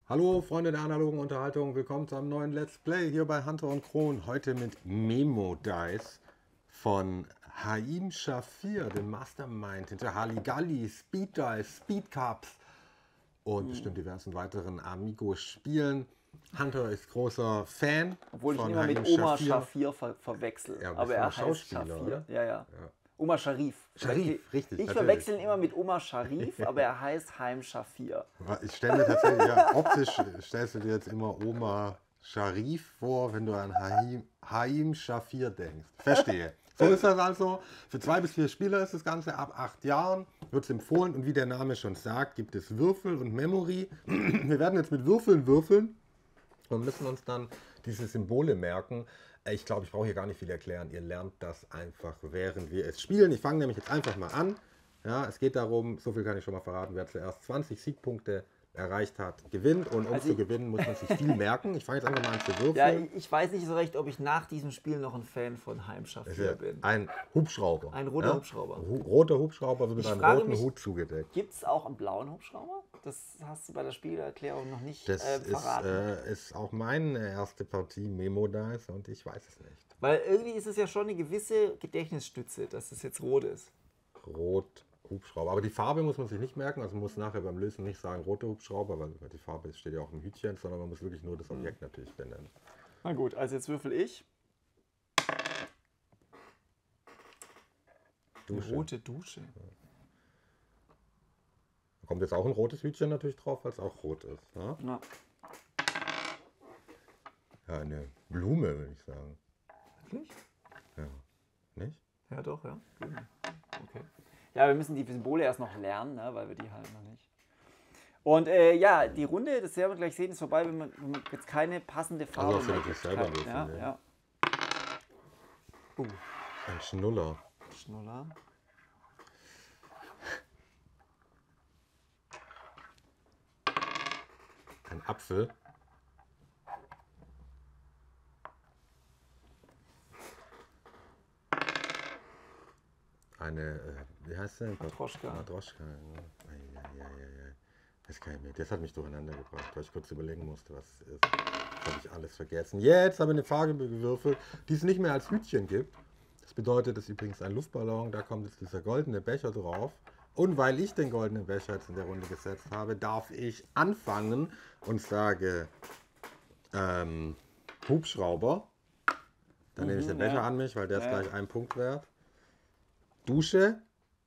Hallo Freunde der analogen Unterhaltung, willkommen zu einem neuen Let's Play hier bei Hunter und Kron. Heute mit Memo Dice von Haim Shafir, dem Mastermind hinter Halligalli, Speed Dice, Speed Cups und bestimmt diversen weiteren Amigo-Spielen. Hunter ist großer Fan Obwohl ich ihn von immer mit Haim Omar Shafir. Schafir verwechsel. Ja, bist Aber du ein er heißt Schauspieler, Schafir. oder? Ja, ja. Omar Sharif. Sharif, richtig, Ich natürlich. verwechsel ihn immer mit Omar Sharif, aber er heißt Haim Shafir. Ich stelle mir tatsächlich, ja, optisch stellst du dir jetzt immer Oma Sharif vor, wenn du an Haim Shafir denkst. Verstehe. So ist das also. Für 2 bis 4 Spieler ist das Ganze. Ab 8 Jahren wird es empfohlen. Und wie der Name schon sagt, gibt es Würfel und Memory. Wir werden jetzt mit Würfeln würfeln und müssen uns dann diese Symbole merken. Ich glaube, ich brauche hier gar nicht viel erklären. Ihr lernt das einfach, während wir es spielen. Ich fange nämlich jetzt einfach mal an. Ja, es geht darum, so viel kann ich schon mal verraten, wer zuerst 20 Siegpunkte erreicht hat, gewinnt. Und um Also zu gewinnen, muss man sich viel merken. Ich fange jetzt einfach mal an zu würfeln. Ja, ich weiß nicht so recht, ob ich nach diesem Spiel noch ein Fan von Haim Shafir bin. Ein Hubschrauber. Ein roter Hubschrauber. Roter Hubschrauber wird mit einem frage roten mich, Hut zugedeckt. Gibt es auch einen blauen Hubschrauber? Das hast du bei der Spielerklärung noch nicht Das verraten. ist auch meine erste Partie Memo Dice und ich weiß es nicht. Weil irgendwie ist es ja schon eine gewisse Gedächtnisstütze, dass es jetzt rot ist. Rot Hubschrauber. Aber die Farbe muss man sich nicht merken. Also man muss nachher beim Lösen nicht sagen roter Hubschrauber, weil die Farbe steht ja auch im Hütchen, sondern man muss wirklich nur das Objekt natürlich benennen. Na gut, also jetzt würfel ich. Dusche. Rote Dusche. Da kommt jetzt auch ein rotes Hütchen natürlich drauf, weil es auch rot ist. Ja? Na, Ja, eine Blume, würde ich sagen. wirklich? Ja. Nicht? Ja, doch, ja. Okay. Ja, wir müssen die Symbole erst noch lernen, ne, weil wir die halt noch nicht. Und ja, die Runde, das werden wir gleich sehen, ist vorbei, wenn man jetzt keine passende Farbe hast du mehr wirklich gibt. selber würfeln, Ja, ja. ja. Ein Schnuller. Schnuller. Ein Apfel. Eine, wie heißt der? Matroschka. Matroschka. Ja. Ei. Das kann ich mir. Das hat mich durcheinander gebracht, weil ich kurz überlegen musste, was es ist. Das habe ich alles vergessen. Jetzt habe ich eine Frage gewürfelt, die es nicht mehr als Hütchen gibt. Das bedeutet, das ist übrigens ein Luftballon, da kommt jetzt dieser goldene Becher drauf. Und weil ich den goldenen Becher jetzt in der Runde gesetzt habe, darf ich anfangen und sage Hubschrauber. Dann nehme ich den Becher ja. an mich, weil der ist Ja. gleich ein Punkt wert. Dusche.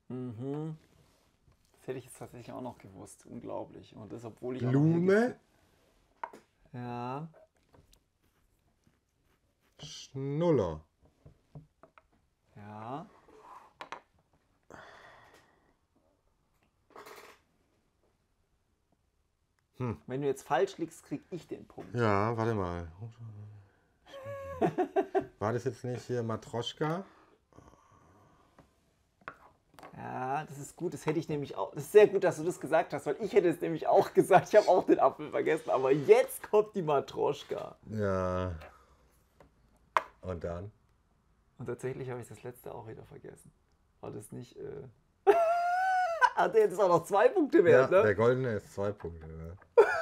Das hätte ich jetzt tatsächlich auch noch gewusst. Unglaublich. Und das, obwohl ich auch noch Blume. Ja. Schnuller. Ja. Wenn du jetzt falsch liegst, krieg ich den Punkt. Ja, warte mal. War das jetzt nicht hier Matroschka? Ja, das ist gut. Das hätte ich nämlich auch. Das ist sehr gut, dass du das gesagt hast, weil ich hätte es nämlich auch gesagt. Ich habe auch den Apfel vergessen. Aber jetzt kommt die Matroschka. Ja. Und dann? Und tatsächlich habe ich das letzte auch wieder vergessen. War das nicht. Hat der jetzt auch noch 2 Punkte Ja, wert, ne? der goldene ist 2 Punkte. Ne?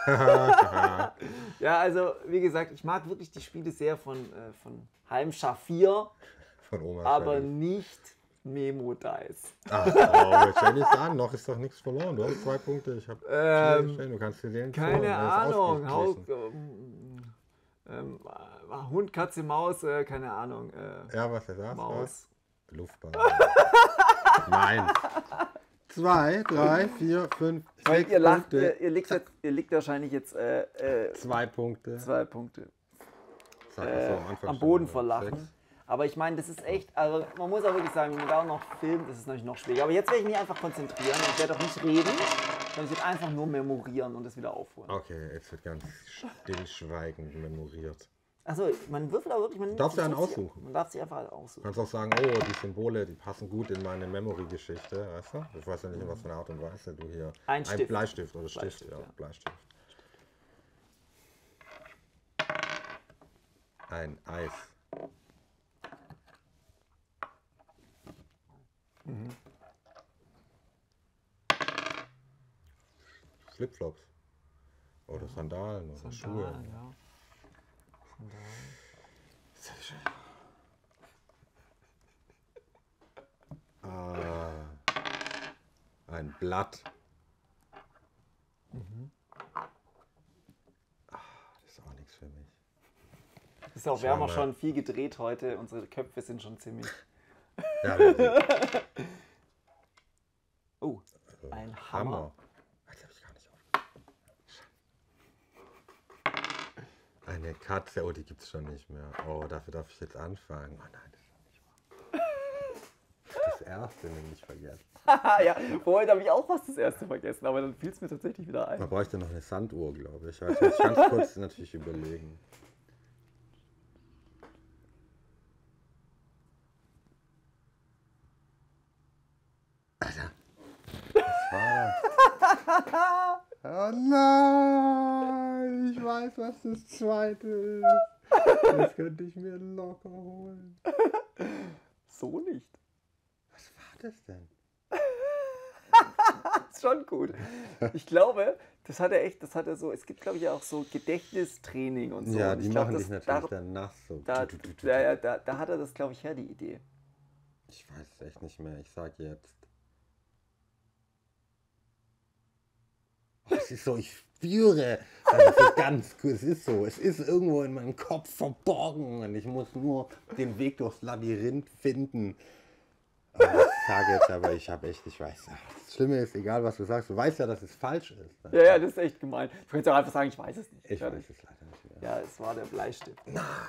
Ja, also wie gesagt, ich mag wirklich die Spiele sehr von Haim Shafir, Von Oma aber Sharif. nicht Memo Dice. Ach, oh, ich will nicht sagen, noch ist doch nichts verloren. Du hast 2 Punkte, ich habe 4 gestellt. Du kannst dir den Keine der ist Ahnung. ausgeglichen. Hund, Katze, Maus, keine Ahnung. Ja, was er sagt? Maus. Luftballon. Nein. 2, 3, 4, 5, Weil 6 ihr lacht, Punkte. ihr liegt wahrscheinlich jetzt 2 Punkte. 2 Punkte Sag, achso, am Anfang am stand Boden da vor Lachen. 6. Aber ich meine, das ist echt, also man muss auch wirklich sagen, wenn man da auch noch filmt, das ist natürlich noch schwieriger. Aber jetzt werde ich mich einfach konzentrieren. Ich werde auch nicht reden, sondern ich werde einfach nur memorieren und das wieder aufholen. Okay, jetzt wird ganz stillschweigend memoriert. Achso, man würfelt aber wirklich, man Darfst du einen aussuchen? Man darf sich einfach Du aussuchen. kannst auch sagen, oh, die Symbole, die passen gut in meine Memory-Geschichte, weißt du? Ich weiß ja nicht, in was für eine Art und Weise du hier... Ein Stift. Bleistift oder Stift, Bleistift, ja, ja. Bleistift. Ein Eis. Flipflops. Oder Sandalen oder Schuhe. Ja. Sandalen. Ein Blatt. Das ist auch nichts für mich. Ist auch, wir haben auch schon viel gedreht heute. Unsere Köpfe sind schon ziemlich. Ja, Oh, ein Hammer. Das habe ich gar nicht auf. Eine Katze. Oh, die gibt es schon nicht mehr. Oh, dafür darf ich jetzt anfangen. Oh nein, das ist nicht wahr. Das erste nämlich vergessen. Ja, vorhin habe ich auch fast das erste vergessen, aber dann fiel es mir tatsächlich wieder ein. Man bräuchte noch eine Sanduhr, glaube ich. Ich muss ganz kurz natürlich überlegen. Alter, was war das? Oh nein, ich weiß, was das zweite ist. Das könnte ich mir locker holen. So nicht. Was war das denn? Ist schon gut. Ich glaube, das hat er so, es gibt glaube ich auch so Gedächtnistraining und so. Ja, und die ich machen glaub, dich natürlich dann nass. So. Da hat er das glaube ich her, die Idee. Ich weiß es echt nicht mehr. Ich sag jetzt. Oh, es ist so, ich spüre, also ganz cool, es ist so, es ist irgendwo in meinem Kopf verborgen und ich muss nur den Weg durchs Labyrinth finden. Und ich sage jetzt aber, ich weiß, das Schlimme ist, egal was du sagst, du weißt ja, dass es falsch ist. Ja, das ist echt gemein. Du könntest auch einfach sagen, ich weiß es nicht. Ich weiß es leider nicht mehr. Ja, es war der Bleistift.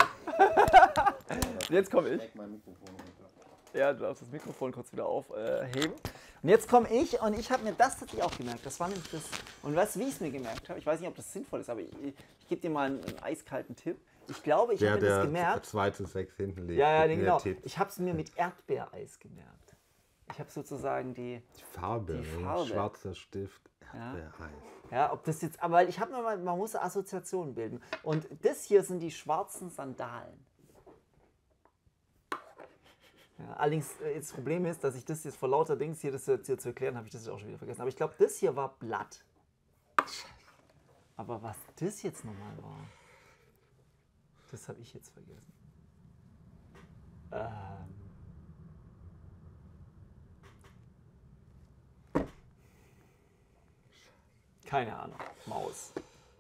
Jetzt komme ich. Ja, du darfst das Mikrofon kurz wieder aufheben. Und jetzt komme ich und ich habe mir das tatsächlich auch gemerkt. Das war nämlich das. Und weißt du, wie ich es mir gemerkt habe? Ich weiß nicht, ob das sinnvoll ist, aber ich gebe dir mal einen eiskalten Tipp. Ich glaube, ich habe mir das gemerkt. 2:6 hinten liegt. Ja, genau. Ich habe es mir mit Erdbeereis gemerkt. Ich habe sozusagen die Farbe. Schwarzer Stift, Erdbeereis. Ja, ob das jetzt. Aber ich habe man muss Assoziationen bilden. Und das hier sind die schwarzen Sandalen. Ja, allerdings, das Problem ist, dass ich das jetzt vor lauter Dings hier, das hier zu erklären, habe ich das jetzt auch schon wieder vergessen. Aber ich glaube, das hier war Blatt. Aber was das jetzt nochmal war, das habe ich jetzt vergessen. Keine Ahnung. Maus.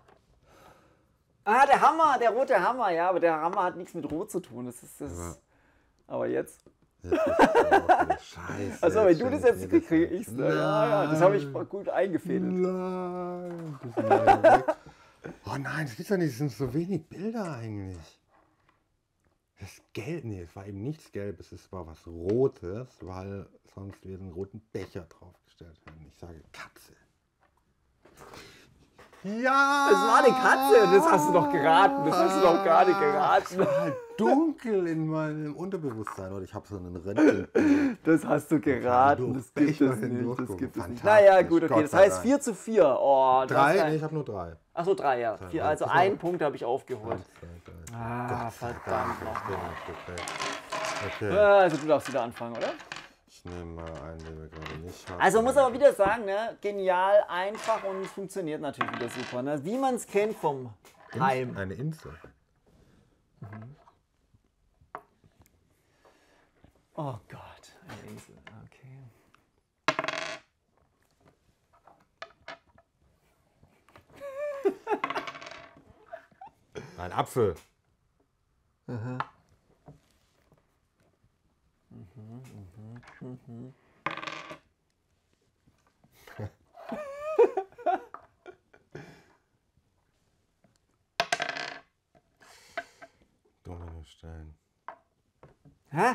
Ah, der Hammer, der rote Hammer, ja, aber der Hammer hat nichts mit Rot zu tun. Das ist. Aber jetzt. Scheiße. Also wenn du das jetzt kriegst, kriege ich es. Ja, das habe ich gut eingefädelt. Nein, das ist weg. Oh nein, das gibt's ja nicht, es sind so wenig Bilder eigentlich. Das Gelb, nee, es war eben nichts Gelbes, es war was Rotes, weil sonst wir einen roten Becher draufgestellt haben. Ich sage Katze. Ja! Es war eine Katze, das hast du doch geraten, das hast du doch gerade geraten. Es war halt dunkel in meinem Unterbewusstsein oder ich habe so einen Röntgen. Das hast du geraten, das gibt es nicht, das gibt es nicht. Naja, gut, okay, das heißt 4:4. Oh, 3? Nee, ich habe nur 3. Achso, 3, ja. 4, also einen Punkt habe ich aufgeholt. Ah, verdammt nochmal. Okay. Also du darfst wieder anfangen, oder? Ich nehme mal einen, den wir gerade nicht haben. Also muss aber wieder sagen, ne, genial, einfach und funktioniert natürlich wieder super. Ne? Wie man es kennt vom Heim. Eine Insel. Oh Gott, eine Insel, okay. Ein Apfel. Dominostein. Hä?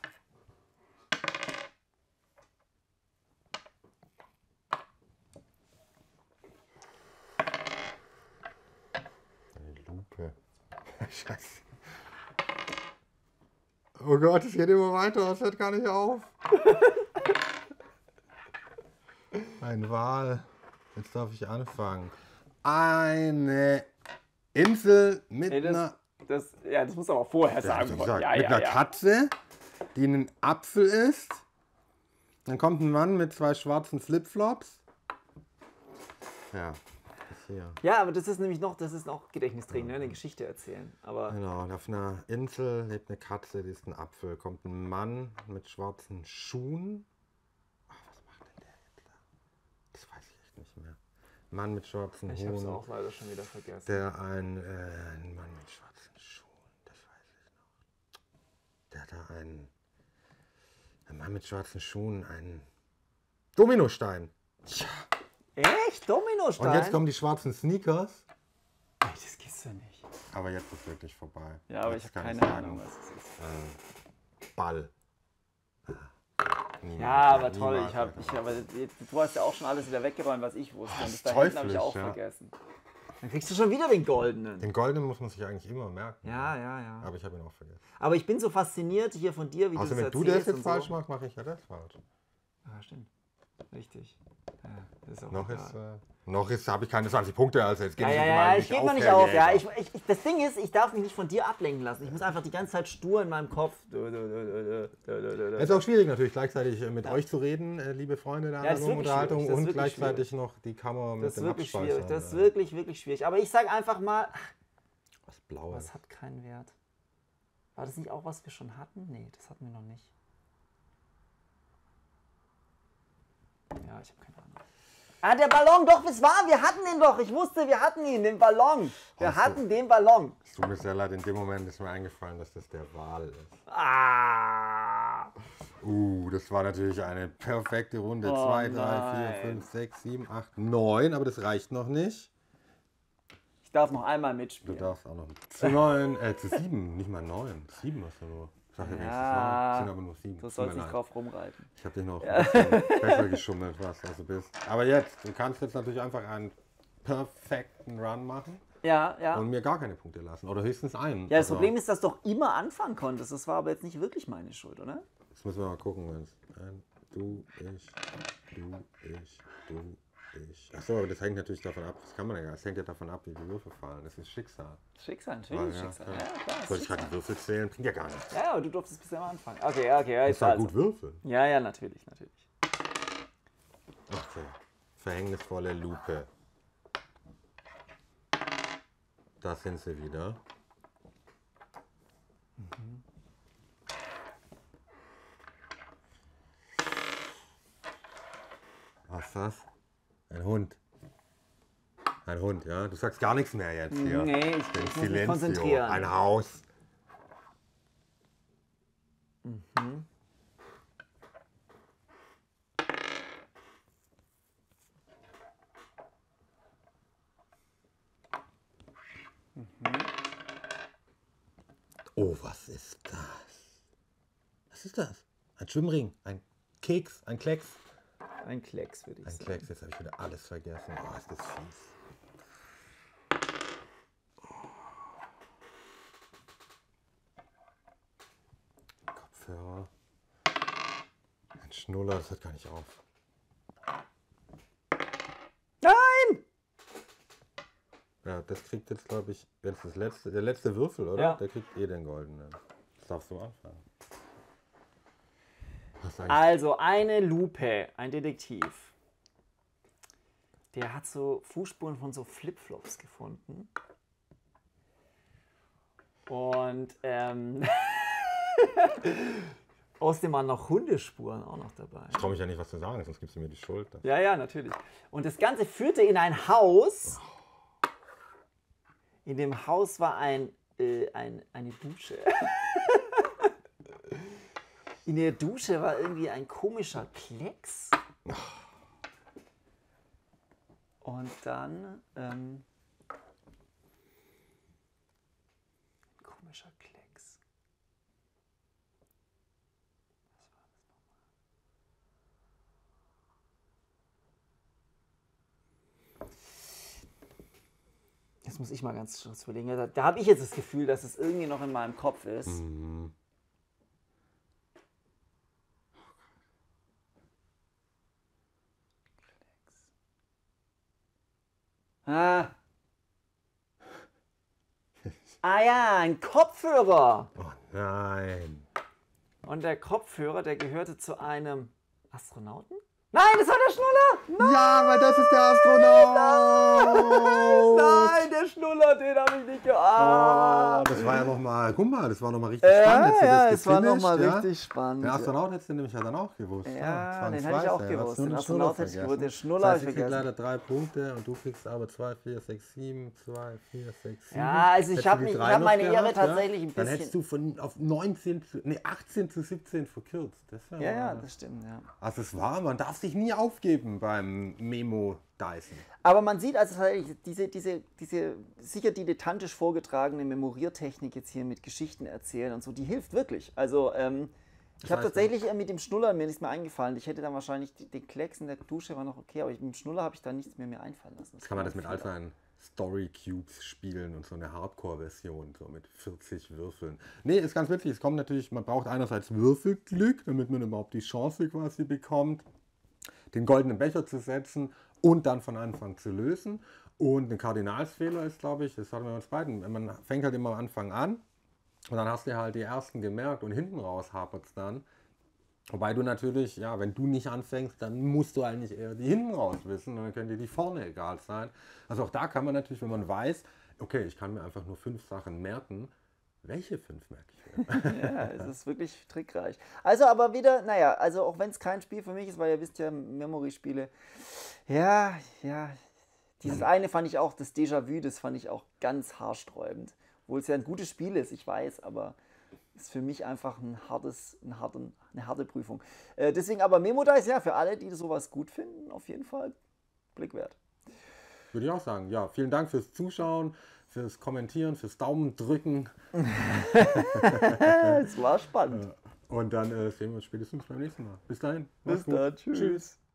Eine Lupe. Scheiße. Oh Gott, es geht immer weiter, es hört gar nicht auf. Ein Wal. Jetzt darf ich anfangen. Eine Insel mit einer... Das muss aber vorher sagen. mit einer Katze, die einen Apfel isst. Dann kommt ein Mann mit 2 schwarzen Flipflops. Ja, hier. Ja, aber das ist nämlich noch, das ist auch Gedächtnistraining, ne? Eine Geschichte erzählen. Aber Genau, und auf einer Insel lebt eine Katze, die ist ein Apfel. Kommt ein Mann mit schwarzen Schuhen. Ach, was macht denn der jetzt da? Das weiß ich echt nicht mehr. Mann mit schwarzen ich habe es Schuhen. auch leider schon wieder vergessen. Ein Mann mit schwarzen Schuhen, das weiß ich noch. Der hat da ein Mann mit schwarzen Schuhen, einen Dominostein. Tja. Echt? Dominostein? Und jetzt kommen die schwarzen Sneakers. Ey, das gibt's ja nicht. Aber jetzt ist wirklich vorbei. Ja, aber Jetzt ich habe kann keine sagen, Ahnung, was es ist. Ball. Niemals, Ja, aber toll. niemals, Aber du hast ja auch schon alles wieder weggeräumt, was ich wusste. Und das ist da hinten habe ich teuflisch, auch ja. vergessen. Dann kriegst du schon wieder den goldenen. Den goldenen muss man sich eigentlich immer merken. Ja. Aber ich habe ihn auch vergessen. Aber ich bin so fasziniert hier von dir, wie du das Außerdem, wenn erzählst. du das jetzt und falsch so. machst, mache ich ja das falsch. Ja, stimmt. Richtig. Ja, das ist auch Noch habe ich keine 20 Punkte, also jetzt gebe ich gebe noch nicht auf. Ja, das Ding ist, ich darf mich nicht von dir ablenken lassen. Ich muss einfach die ganze Zeit stur in meinem Kopf. Es ist auch schwierig natürlich, gleichzeitig mit euch zu reden, liebe Freunde der analogen Unterhaltung, und gleichzeitig noch die Kamera mit dem Abspeichern. Das ist wirklich, wirklich schwierig. Aber ich sage einfach mal, was Blaues. Was hat keinen Wert? War das nicht auch, was wir schon hatten? Nee, das hatten wir noch nicht. Ja, ich habe keine Ahnung. Ah, der Ballon, doch, es war, wir hatten den doch. Ich wusste, wir hatten ihn, den Ballon. Wir hatten den Ballon. Es tut mir sehr leid, in dem Moment ist mir eingefallen, dass das der Wal ist. Ah. Das war natürlich eine perfekte Runde. 2, 3, 4, 5, 6, 7, 8, 9, aber das reicht noch nicht. Ich darf noch einmal Du mitspielen. darfst auch noch zu 7, nicht mal 9. 7 hast du nur. Sag ja wenigstens 9. Sind aber nur 7. Du sollst nicht drauf rumreiten. Ich habe dich noch ein bisschen besser geschummelt, was du bist. Aber jetzt, du kannst jetzt natürlich einfach einen perfekten Run machen. Ja. Und mir gar keine Punkte lassen. Oder höchstens einen. Ja, das Problem ist, dass du doch immer anfangen konntest. Das war aber jetzt nicht wirklich meine Schuld, oder? Jetzt müssen wir mal gucken, wenn es. Du, ich, du, ich. Achso, aber das hängt natürlich davon ab. Das kann man ja gar nicht. Das hängt ja davon ab, wie die Würfel fallen. Das ist Schicksal. Schicksal, natürlich Schicksal. Ja, klar. Soll ich gerade die Würfel zählen? Bringt ja gar nichts. Ja, aber du durftest bisher mal anfangen. Okay, Jetzt also gut würfeln. Ja, natürlich. Okay. Verhängnisvolle Lupe. Da sind sie wieder. Was ist das? Ein Hund. Ein Hund, ja? Du sagst gar nichts mehr jetzt hier. Nee, ich muss mich konzentrieren. Ein Haus. Oh, was ist das? Was ist das? Ein Schwimmring, ein Keks, ein Klecks. Ein Klecks, würde ich sagen. Ein Klecks, jetzt habe ich wieder alles vergessen. Oh, ist das fies. Kopfhörer. Ein Schnuller, das hört gar nicht auf. Nein! Ja, das kriegt jetzt, glaube ich, jetzt der letzte Würfel, oder? Ja. Der kriegt den goldenen. Das darfst du anfangen. Also eine Lupe, ein Detektiv. Der hat so Fußspuren von so Flipflops gefunden. Und außerdem waren noch Hundespuren auch noch dabei. Ich traue mich ja nicht, was zu sagen, sonst gibst du mir die Schuld. Ja, natürlich. Und das Ganze führte in ein Haus. In dem Haus war eine Dusche. In der Dusche war irgendwie ein komischer Klecks. Und dann komischer Klecks. Was war das nochmal? Jetzt muss ich mal ganz kurz überlegen. Da habe ich jetzt das Gefühl, dass es irgendwie noch in meinem Kopf ist. Mhm. Ah ja, ein Kopfhörer. Oh nein. Und der Kopfhörer, der gehörte zu einem Astronauten? Nein, das war der Schnuller! Nein! Ja, weil das ist der Astronaut! Nein, der Schnuller, den habe ich nicht geahnt. Oh, das war ja nochmal, guck mal, das war nochmal richtig spannend. Ja, es war nochmal richtig spannend. Der Astronaut hättest du nämlich ja dann auch gewusst. Ja, den hätte ich auch gewusst. Den Astronaut hätte ich gewusst, der Schnuller das habe heißt, ich ich krieg vergessen. leider 3 Punkte und du kriegst aber 2, 4, 6, 7, 2, 4, 6, 7. Ja, also ich habe hab meine Ehre tatsächlich ein bisschen... Dann hättest du auf 18 zu 17 verkürzt. Das ja, das stimmt, ja. Also es war, man darf sich nie aufgeben beim Memo Dyson. Aber man sieht also diese sicher dilettantisch vorgetragene Memoriertechnik jetzt hier mit Geschichten erzählen und so, die hilft wirklich. Also ich habe tatsächlich mit dem Schnuller, mir nichts mehr eingefallen. Ich hätte dann wahrscheinlich den Klecks in der Dusche war noch okay, aber mit dem Schnuller habe ich da nichts mehr einfallen lassen. Jetzt kann man das mit all seinen Story Cubes spielen und so eine Hardcore-Version, so mit 40 Würfeln. Nee, ist ganz witzig. Es kommt natürlich, man braucht einerseits Würfelglück, damit man überhaupt die Chance quasi bekommt, den goldenen Becher zu setzen und dann von Anfang zu lösen. Und ein Kardinalsfehler ist, glaube ich, das hatten wir uns beiden, man fängt halt immer am Anfang an und dann hast du halt die ersten gemerkt und hinten raus hapert es dann. Wobei du natürlich, ja, wenn du nicht anfängst, dann musst du eigentlich eher die hinten raus wissen und dann können dir die vorne egal sein. Also auch da kann man natürlich, wenn man weiß, okay, ich kann mir einfach nur 5 Sachen merken, welche 5 merke ich mir? Ja, es ist wirklich trickreich. Also aber wieder, naja, also auch wenn es kein Spiel für mich ist, weil ihr wisst ja, Memory-Spiele, ja, dieses eine fand ich auch, das Déjà-vu, das fand ich auch ganz haarsträubend. Obwohl es ja ein gutes Spiel ist, ich weiß, aber ist für mich einfach eine harte Prüfung. Deswegen aber Memo Dice, ja, für alle, die sowas gut finden, auf jeden Fall Blick wert. Würde ich auch sagen. Ja, vielen Dank fürs Zuschauen, fürs Kommentieren, fürs Daumen drücken. Es war spannend. Und dann sehen wir uns spätestens beim nächsten Mal. Bis dahin. Bis dann. Tschüss.